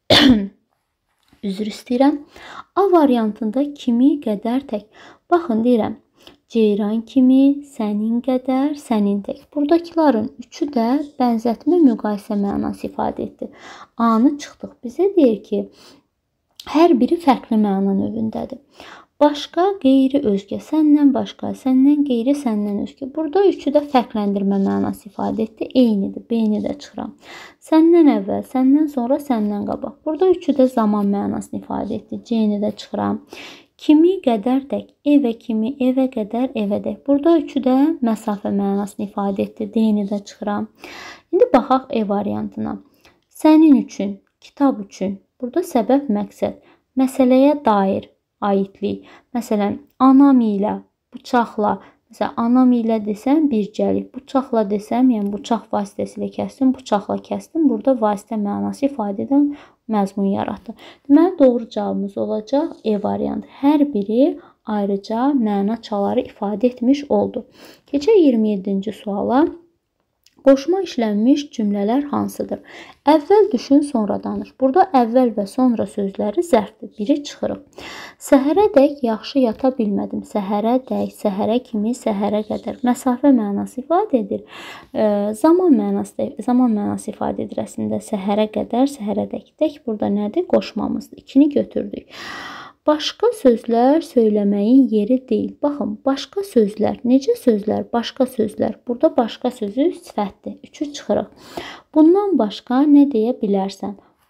Üzr istəyirəm. A variantında kimi, qədər, tək. Baxın, deyirəm. Ceyran kimi, sənin qədər, sənin tək. Buradakiların üçü də bənzətmə müqayisə mənası ifadə etdi. A-nı çıxdıq. Bizə deyir ki, hər biri fərqli məna növündədir. Başqa, qeyri, özgə. Səndən başqa, səndən qeyri, səndən özgə. Burada üçü də fərqləndirmə mənası ifadə etdi. Eynidir. B-ni də çıxıram. Səndən əvvəl, səndən sonra, səndən qabaq. Burada üçü də zaman mənasını ifadə etdi. C-ni də çıxıram. Kimi, qədər, tək. Evə kimi, evə qədər, evə tək. Burada üçü də məsafə mənasını ifadə etdi. D-ni də çıxıram. İndi baxaq E variantına. Sənin üçün, kitab üçün. Burada səbəb, məqsəd. Məsələyə dair. Aidlik. Məsələn, anam ilə, bıçaqla, məsələn, anam ilə desəm bircəlik, bıçaqla desəm, yəni bıçaq vasitəsilə kəsdim, bıçaqla kəsdim. Burada vasitə mənası ifadə edən məzmun yaratdı. Deməli, doğru cavabımız olacaq E variantı. Hər biri ayrıca məna çaları ifadə etmiş oldu. Keçək iyirmi yeddinci suala. Qoşma işlənmiş cümlələr hansıdır? Əvvəl düşün, sonra danış. Burada əvvəl və sonra sözləri zərfdir. Biri çıxırıq. Səhərə dək yaxşı yata bilmədim. Səhərə dək, səhərə kimi, səhərə qədər. Məsafə mənası ifadə edir. E, zaman mənası, zaman mənası ifadə edir əslində. Səhərə qədər, səhərə dək. Dək burada nədir? Qoşmamızdır. İkini götürdük. Başqa sözlər söyləməyin yeri deyil. Baxın, başqa sözlər. Necə sözlər? Başqa sözlər. Burada başqa sözü sifətdir. Üçü çıxırıq. Bundan başqa nə deyə bilərsən?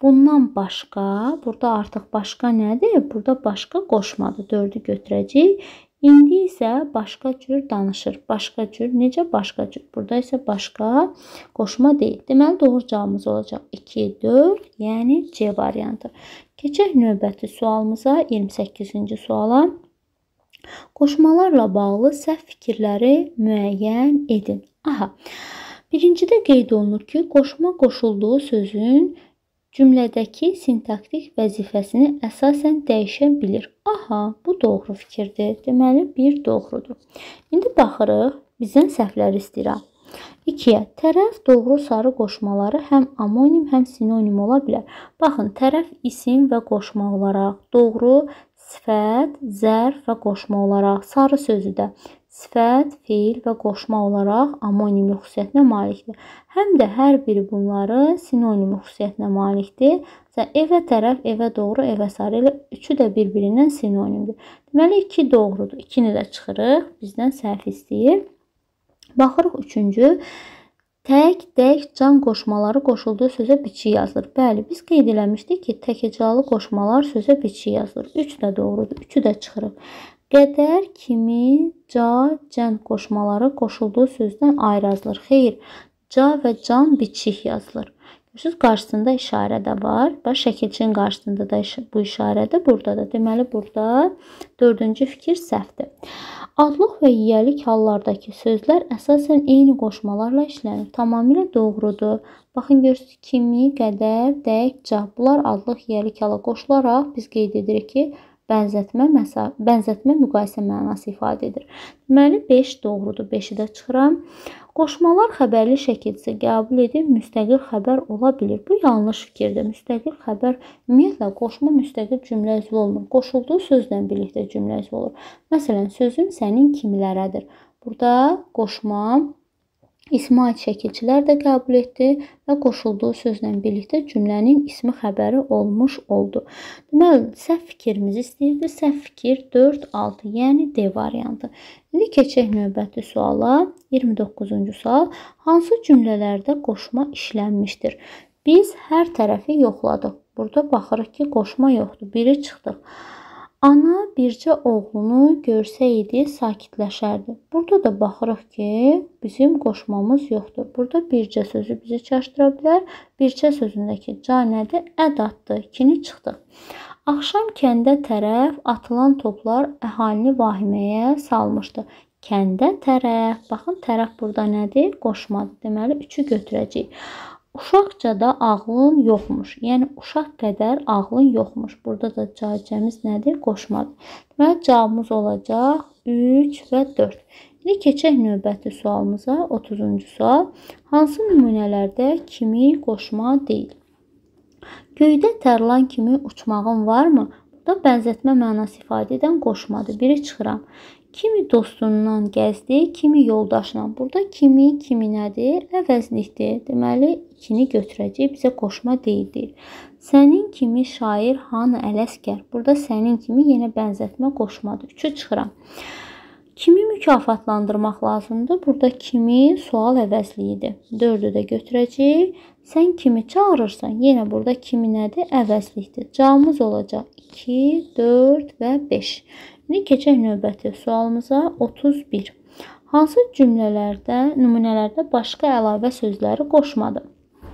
Bundan başqa, burada artıq başqa nədir? Burada başqa qoşmadır. dördü götürəcəyik. İndi isə başqa cür danışır. Başqa cür, necə başqa cür? Burada isə başqa qoşma deyil. Deməli, doğru cavabımız olacaq iki, dörd, yəni C variantı. Keçək növbəti sualımıza, iyirmi səkkizinci suala. Qoşmalarla bağlı səhv fikirləri müəyyən edin. Aha, birincidə qeyd olunur ki, qoşma qoşulduğu sözün cümlədəki sintaktik vəzifəsini əsasən dəyişə bilir. Aha, bu doğru fikirdir. Deməli, bir doğrudur. İndi baxırıq, bizdən səhvləri istəyirəm. ikiyə, tərəf doğru sarı qoşmaları həm amonim, həm sinonim ola bilər. Baxın, tərəf isim və qoşma olaraq, doğru sifət, zərf və qoşma olaraq, sarı sözü də sifət, feil və qoşma olaraq amonimli xüsusiyyətinə malikdir. Həm də hər biri bunları sinonimli xüsusiyyətinə malikdir. Evə tərəf, evə doğru, evə sarı, elə üçü də bir-birindən sinonimdir. Deməli, iki doğrudur. ikini də çıxırıq. Bizdən səhv istəyir. Baxırıq üçüncü. Tək, dək, can qoşmaları qoşulduğu sözə biçi yazılır. Bəli, biz qeyd eləmişdik ki, təkəcalı qoşmalar sözə biçi yazılır. üç də doğrudur. üçü də çıxırıq. Qədər, kimi, ca, cən qoşmaları qoşulduğu sözdən ayrı yazılır. Xeyr, ca və can biçik yazılır. Görürsünüz, qarşısında işarə də var. Bax, şəkilçinin qarşısında da bu işarə də burada da. Deməli, burada dördüncü fikir səhvdir. Adlıq və yiyəlik hallardakı sözlər əsasən eyni qoşmalarla işlənir. Tamamilə doğrudur. Baxın, görürsünüz, kimi, qədər, dək, ca. Bunlar adlıq, yiyəlik hala qoşularaq biz qeyd edirik ki, bənzətmə, bənzətmə müqayisə mənası ifadə edir. Deməli, beş doğrudur. beşi də çıxıram. Qoşmalar xəbərli şəkildə qəbul edib müstəqil xəbər ola bilir. Bu yanlış fikirdir. Müstəqil xəbər, ümumiyyətlə, qoşma müstəqil cümlə üzvü olmur. Qoşulduğu sözlə birlikdə cümlə üzvü olur. Məsələn, sözüm sənin kimilərədir. Burada qoşma ismi aid şəkilçilər də qəbul etdi və qoşulduğu sözlə birlikdə cümlənin ismi xəbəri olmuş oldu. Deməli, səhv fikrimiz istəyirdi. Səhv fikir dörd, altı, yəni D variantı. İndi keçək növbəti suala. iyirmi doqquzuncu sual. Hansı cümlələrdə qoşma işlənmişdir? Biz hər tərəfi yoxladıq. Burada baxırıq ki, qoşma yoxdur. Biri çıxdıq. Ana bircə oğlunu görsəydi sakitləşərdi. Burada da baxırıq ki, bizim qoşmamız yoxdur. Burada bircə sözü bizi çaşdıra bilər. Bircə sözündəki ca nədir? Ədaddır. İkini çıxdıq. Axşam kəndə tərəf atılan toplar əhalini vahiməyə salmışdı. Kəndə tərəf. Baxın, tərəf burada nədir? Qoşmadır. Deməli, üçü götürəcəyik. Uşaqcada ağlın yoxmuş. Yəni, uşaq qədər ağlın yoxmuş. Burada da cavabımız nədir? Qoşmadır. Deməli, cavabımız olacaq üç və dörd. İndi keçək növbəti sualımıza. otuzuncu sual. Hansı nümunələrdə kimi qoşma deyil? Göydə tərlan kimi uçmağın varmı? Burada bənzətmə mənası ifadə edən qoşmadır. Biri çıxıram. Kimi dostundan gəzdi, kimi yoldaşla. Burada kimi, kimi nədir? Əvəzlikdir. Deməli, ikini götürəcək. Bizə qoşma deyil. Sənin kimi şair hanı Ələsgər? Burada sənin kimi yenə bənzətmə qoşmadır. Üçü çıxıram. Kimi mükafatlandırmaq lazımdır? Burada kimi sual əvəzliyidir. Dördü də götürəcək. Sən kimi çağırırsan? Yenə burada kimi nədir? Əvəzlikdir. Cavabımız olacaq iki, dörd və beş. İndi keçək növbəti sualımıza. otuz bir. Hansı cümlələrdə, nümunələrdə başqa əlavə sözləri qoşmadır?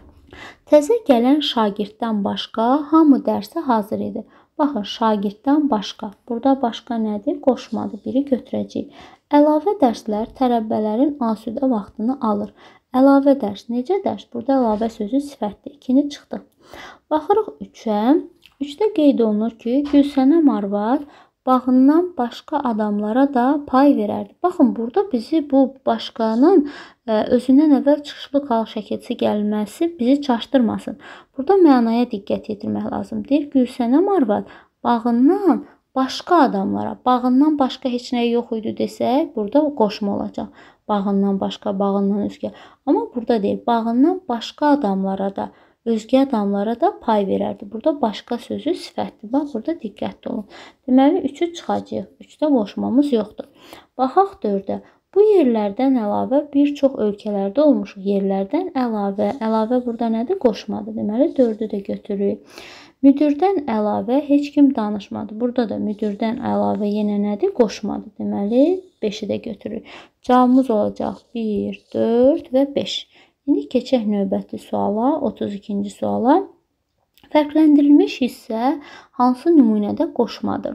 Təzə gələn şagirddən başqa hamı dərsə hazır idi. Baxın, şagirddən başqa. Burada başqa nədir? Qoşmadır. Biri götürəcək. Əlavə dərslər tələbələrin asudə vaxtını alır. Əlavə dərs. Necə dərs? Burada əlavə sözü sifətdir. İkini çıxdıq. Baxırıq üçə. Üçdə qeyd olunur ki, Gülsənəm arvad bağından başqa adamlara da pay verərdi. Baxın, burada bizi bu başqanın özündən əvvəl çıxışlı qal şəkilsi gəlməsi bizi çaşdırmasın. Burada mənaya diqqət yetirmək lazım. Deyir, Gülsənəm arvad bağından başqa adamlara, bağından başqa heç nə yox idi desək, burada qoşma olacaq. Bağından başqa, bağından özgə. Amma burada deyil, bağından başqa adamlara da, özgə adamlara da pay verərdi. Burada başqa sözü sifətdir. Bax, burada diqqətli olun. Deməli, üçü çıxacaq. Üçdə qoşmamız yoxdur. Baxaq dördə. Bu yerlərdən əlavə bir çox ölkələrdə olmuşuq. Yerlərdən əlavə. Əlavə burada nədir? Qoşmadır. Deməli, dördü də götürürük. Müdürdən əlavə heç kim danışmadı. Burada da müdürdən əlavə yenə nədir? Qoşmadır. Deməli, beşi də götürürük. Cavabımız olacaq bir, dörd və beş. İndi keçək növbəti suala, otuz ikinci suala. Fərqləndirilmiş hissə hansı nümunədə qoşmadır?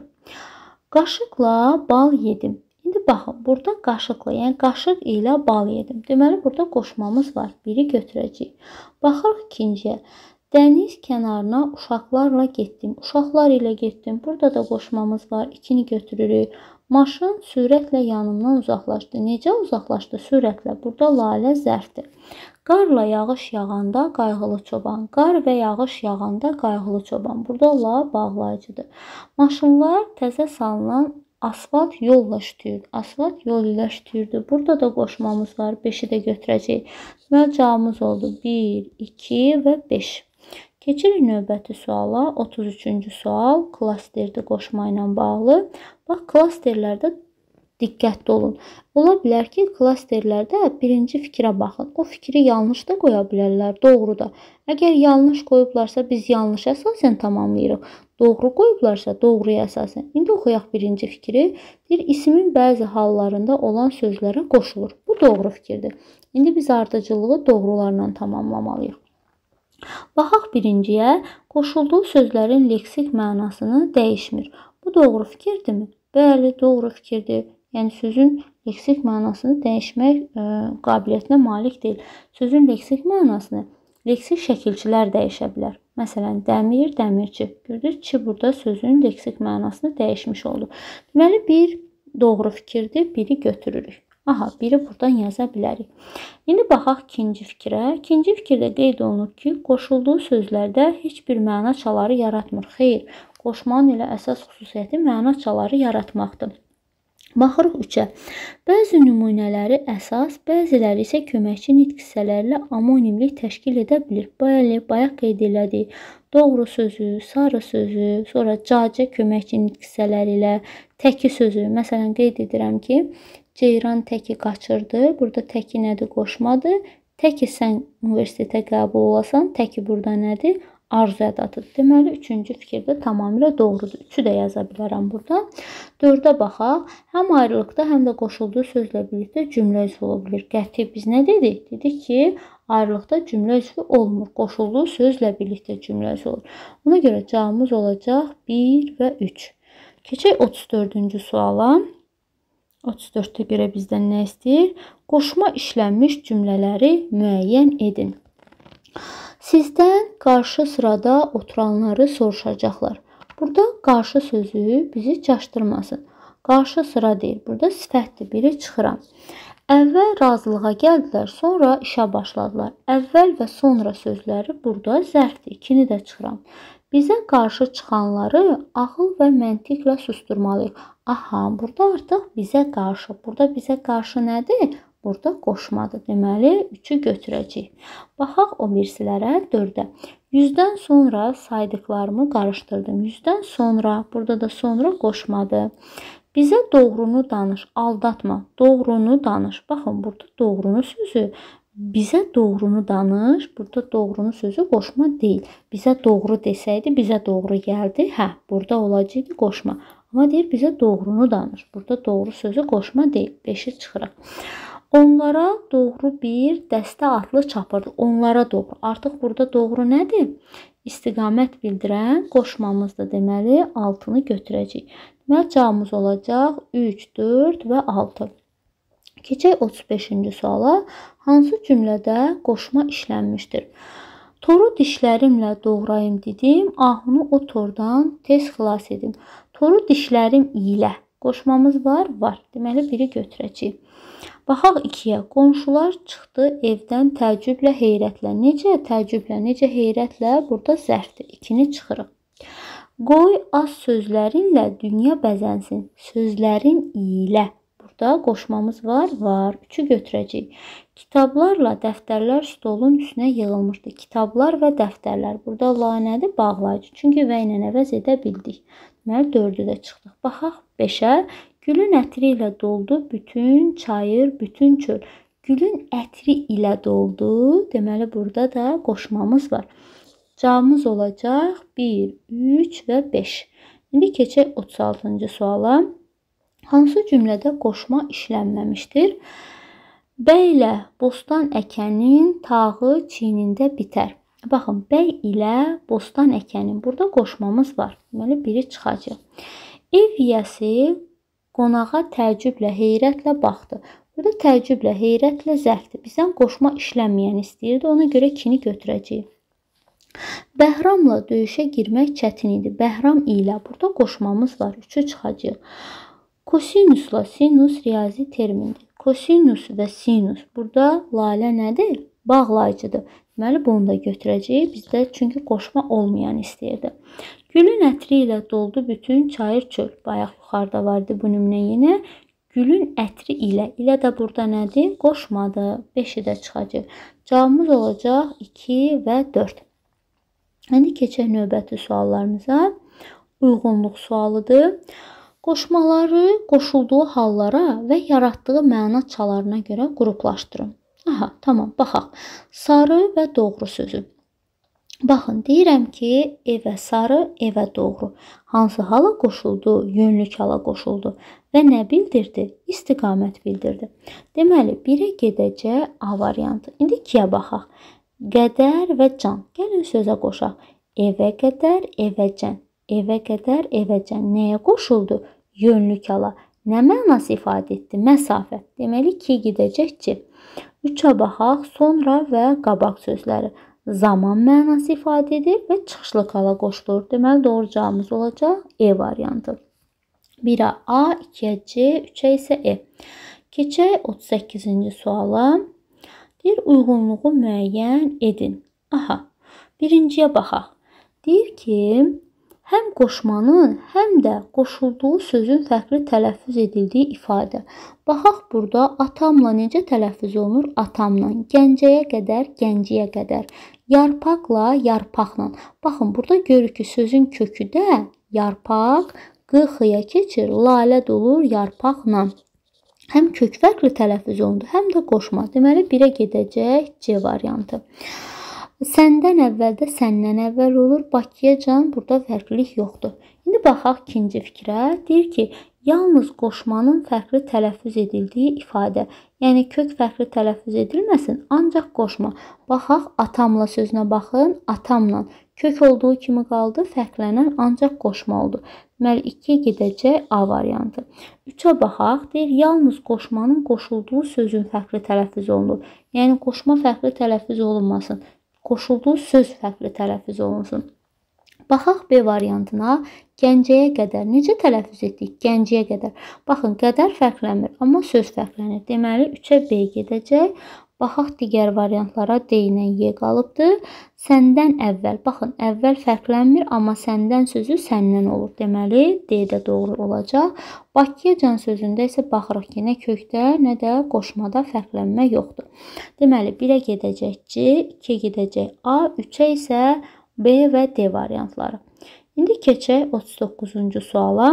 Qaşıqla bal yedim. İndi baxın, burada qaşıqla, yəni qaşıq ilə bal yedim. Deməli, burada qoşmamız var. Biri götürəcəyik. Baxırıq ikinciyə. Dəniz kənarına uşaqlarla getdim. Uşaqlar ilə getdim. Burada da qoşmamız var. İkini götürürük. Maşın sürətlə yanımdan uzaqlaşdı. Necə uzaqlaşdı? Sürətlə. Burada lalə zərfdir. Qarla yağış yağanda qayğılı çoban. Qar və yağış yağanda qayğılı çoban. Burada la bağlayıcıdır. Maşınlar təzə salınan asfalt yolla şütüyürdü. Asfalt yol ilə şütüyürdü. Burada da qoşmamız var. beşi də götürəcəyik. Deməli, cavabımız oldu bir, iki və beş. Keçirik növbəti suala. otuz üçüncü sual. Klasterdə qoşma ilə bağlı. Bax, klasterlərdə diqqətli olun. Ola bilər ki, klasterlərdə birinci fikrə baxın. O fikri yanlış da qoya bilərlər, doğru da. Əgər yanlış qoyublarsa, biz yanlış əsasən tamamlayırıq. Doğru qoyublarsa, doğruya əsasən. İndi oxuyaq birinci fikri. Deyir, ismin bəzi hallarında olan sözlərə qoşulur. Bu doğru fikirdir. İndi biz ardıcılığı doğrularla tamamlamalıyıq. Baxaq birinciyə, qoşulduğu sözlərin leksik mənasını dəyişmir. Bu doğru fikirdirmi? Bəli, doğru fikirdir. Yəni, sözün leksik mənasını dəyişmək ə, qabiliyyətinə malik deyil. Sözün leksik mənasını leksik şəkilçilər dəyişə bilər. Məsələn, dəmir, dəmirçi. Gördünüz ki, burada sözün leksik mənasını dəyişmiş oldu. Deməli, bir doğru fikirdir, biri götürürük. Aha, biri buradan yaza bilərik. İndi baxaq ikinci fikrə. İkinci fikirdə qeyd olunur ki, qoşulduğu sözlərdə heç bir məna çaları yaratmır. Xeyr, qoşmanın elə əsas xüsusiyyəti məna çaları yaratmaqdır. Baxırıq üçə. Bəzi nümunələri əsas, bəziləri isə köməkçi nitq hissələrlə amonimlik təşkil edə bilir. Bəli, bayaq qeyd elədik. Doğru sözü, sarı sözü, sonra cacə köməkçi nitq hissələri ilə təki sözü. Məsələn, qeyd edirəm ki, Ceyran təki qaçırdı. Burada təki nədir? Qoşmadır. Təki sən universitetə qəbul olasan, təki burada nədir? Arzu ədatıdır. Deməli, üçüncü fikirdə tamamilə doğrudur. Üçü də yaza bilərəm burada. Dördə baxaq. Həm ayrılıqda, həm də qoşulduğu sözlə birlikdə cümlə üzvü ola bilir. Qəti biz nə dedik? Dedik ki, ayrılıqda cümlə üzvü olmur. Qoşulduğu sözlə birlikdə cümlə üzvü olur. Ona görə cavabımız olacaq bir və üç. Keçək otuz dördüncü suala. otuz dörddə görə bizdən nə istəyir? Qoşma işlənmiş cümlələri müəyyən edin. Sizdən qarşı sırada oturanları soruşacaqlar. Burada qarşı sözü bizi çaşdırmasın. Qarşı sıra deyil. Burada sifətdir. Biri çıxıram. Əvvəl razılığa gəldilər, sonra işə başladılar. Əvvəl və sonra sözləri burada zərfdir. İkini də çıxıram. Bizə qarşı çıxanları ağıl və məntiqlə susturmalıyıq. Aha, burada artıq bizə qarşı. Burada bizə qarşı nədir? Burada qoşmadır. Deməli, üçü götürəcəyik. Baxaq o birisilərə, dördə. Yüzdən sonra saydıqlarımı qarışdırdım. Yüzdən sonra, burada da sonra qoşmadı. Bizə doğrunu danış, aldatma. Doğrunu danış. Baxın, burada doğrunu sözü. Bizə doğrunu danış. Burada doğrunu sözü qoşma deyil. Bizə doğru desəydi, bizə doğru gəldi. Hə, burada olacaqdı qoşma. Amma deyir, bizə doğrunu danış. Burada doğru sözü qoşma deyil. beşi çıxırıq. Onlara doğru bir dəstə atlı çapırdı. Onlara doğru. Artıq burada doğru nədir? İstiqamət bildirən qoşmamızdır. Deməli, altını götürəcəyik. Deməli, cavabımız olacaq üç, dörd və altı. Keçək otuz beşinci suala. Hansı cümlədə qoşma işlənmişdir? Toru dişlərimlə doğrayım dedim, ahunu o tordan tez xilas edim. Toru dişlərim ilə qoşmamız var? Var. Deməli, biri götürəcəyik. Baxaq ikiyə. Qonşular çıxdı evdən təəccüblə, heyrətlə. Necə təəccüblə, necə heyrətlə? Burada zərfdir. İkini çıxırıq. Qoy az sözlərinlə dünya bəzənsin. Sözlərin ilə. Burada qoşmamız var? Var. Üçü götürəcəyik. Kitablarla dəftərlər stolun üstünə yığılmışdı. Kitablar və dəftərlər. Burada la nədir? Bağlayıcı. Çünki və ilə əvəz edə bildik. Deməli, dördü də çıxdıq. Baxaq beşə. Gülün ətri ilə doldu bütün çayır, bütün çöl. Gülün ətri ilə doldu. Deməli, burada da qoşmamız var. Cavabımız olacaq bir, üç və beş. İndi keçək otuz altıncı suala. Hansı cümlədə qoşma işlənməmişdir? Bəy ilə bostan əkənin tağı çiynində bitər. Baxın, bəy ilə bostan əkənin. Burada qoşmamız var. Deməli, biri çıxacaq. Ev yiyəsi qonağa təəccüblə, heyrətlə baxdı. Burada təəccüblə, heyrətlə zərfdir. Bizdən qoşma işlənməyən istəyirdi. Ona görə ikini götürəcəyik. Bəhramla döyüşə girmək çətin idi. Bəhram ilə. Burada qoşmamız var. Üçü çıxacaq. Kosinusla sinus riyazi termindir. Kosinus və sinus. Burada lalə nədir? Bağlayıcıdır. Deməli, bunu da götürəcəyik. Bizdə çünki qoşma olmayan istəyirdi. Gülün ətri ilə doldu bütün çayır çöl. Bayaq yuxarıda vardı bu nümunə yenə. Gülün ətri ilə. İlə də burada nədir? Qoşmadır. beşi də çıxacaq. Cavabımız olacaq iki və dörd. İndi keçək növbəti suallarımıza. Uyğunluq sualıdır. Qoşmaları qoşulduğu hallara və yaratdığı məna çalarına görə qruplaşdırın. Aha, tamam, baxaq. Sarı və doğru sözü. Baxın, deyirəm ki, evə sarı, evə doğru. Hansı hala qoşuldu? Yönlük hala qoşuldu. Və nə bildirdi? İstiqamət bildirdi. Deməli, birə gedəcək A variantı. İndi ikiyə baxaq. Qədər və can. Gəlin sözə qoşaq. Evə qədər, evəcən. Evə qədər, evəcən. Nəyə qoşuldu? Yönlük hala. Nə mənası ifadə etdi? Məsafə. Deməli, iki gedəcək C. üçə baxaq. Sonra və qabaq sözləri. Zaman mənası ifadə edir və çıxışlıq hala qoşulur. Deməli, doğru cavabımız olacaq E variantı. birə A, ikiyə C, üçə isə E. Keçək otuz səkkizinci suala. Deyir, uyğunluğu müəyyən edin. Aha, birinciyə baxaq. Deyir ki, həm qoşmanın, həm də qoşulduğu sözün fərqli tələffüz edildiyi ifadə. Baxaq, burada atamla necə tələffüz olunur? Atamla. Gəncəyə qədər, gənciyə qədər. Yarpaqla, yarpaqla. Baxın, burada görür ki, sözün kökü də yarpaq, qı-xıya keçir, lalə dolur yarpaqla. Həm kök fərqli tələffüz olundu, həm də qoşma. Deməli, birə gedəcək C variantı. Səndən əvvəldə səndən əvvəl olur. Bakıyacan burada fərqlilik yoxdur. İndi baxaq ikinci fikrə. Deyir ki, yalnız qoşmanın fərqli tələffüz edildiyi ifadə. Yəni, kök fərqli tələffüz edilməsin, ancaq qoşma. Baxaq, atamla sözünə baxın, atamla. Kök olduğu kimi qaldı, fərqlənən ancaq qoşma oldu. Deməli, ikiyə gedəcək A variantı. üçə baxaq, deyir, yalnız qoşmanın qoşulduğu sözün fərqli tələffüz olunur. Yəni, qoşma fərqli tələffüz olunmasın. Qoşulduğu söz fərqli tələffüz olunsun. Baxaq B variantına. Gəncəyə qədər. Necə tələffüz etdik? Gənciyə qədər. Baxın, qədər fərqlənmir, amma söz fərqlənir. Deməli, üçə B gedəcək. Baxaq, digər variantlara D ilə Y qalıbdır. Səndən əvvəl. Baxın, əvvəl fərqlənmir, amma səndən sözü səndən olur. Deməli, D də doğru olacaq. Bakıyacan sözündə isə baxırıq ki, nə kökdə, nə də qoşmada fərqlənmə yoxdur. Deməli, birə gedəcək C, ikiyə gedəcək A, üçə isə B və D variantları. İndi keçək otuz doqquzuncu suala.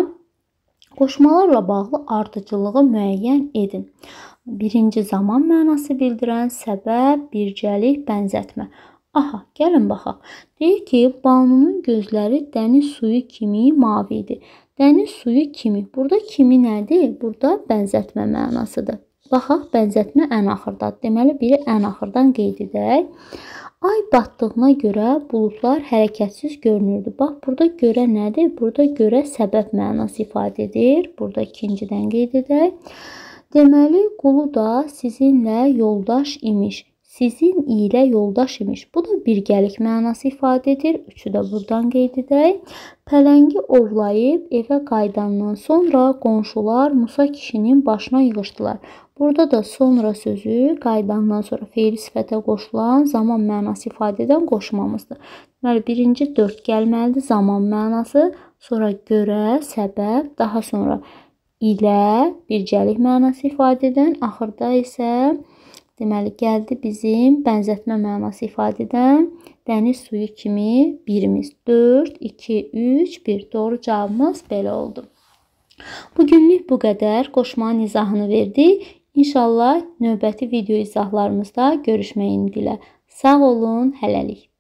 Qoşmalarla bağlı ardıcılığı müəyyən edin. Birinci zaman mənası bildirən səbəb, bircəlik, bənzətmə. Aha, gəlin baxaq. Deyir ki, Banunun gözləri dəniz suyu kimi mavi idi. Dəniz suyu kimi. Burada kimi nədir? Burada bənzətmə mənasıdır. Baxaq, bənzətmə ən axırdadır. Deməli, biri ən axırdan qeyd edək. Ay batdığına görə buludlar hərəkətsiz görünürdü. Bax, burada görə nədir? Burada görə səbəb mənası ifadə edir. Burada ikincidən qeyd edək. Deməli, qulu da sizinlə yoldaş imiş. Sizin ilə yoldaş imiş. Bu da birgəlik mənası ifadə edir. Üçü də buradan qeyd edək. Pələngi ovlayıb evə qayıdandan sonra qonşular Musa kişinin başına yığışdılar. Burada da sonra sözü qayıdandan sonra feili sifətə qoşulan zaman mənası ifadə edən qoşmamızdır. Deməli, birinci dörd gəlməlidir zaman mənası, sonra görə, səbəb, daha sonra ilə birgəlik mənası ifadə edən, axırda isə deməli gəldi bizim bənzətmə mənası ifadə edən dəniz suyu kimi birimiz. dörd, iki, üç, bir. Doğru cavabımız belə oldu. Bugünlük bu qədər. Qoşmanın izahını verdik. İnşallah növbəti video izahlarımızda görüşmək ümidi ilə. Sağ olun, hələlik.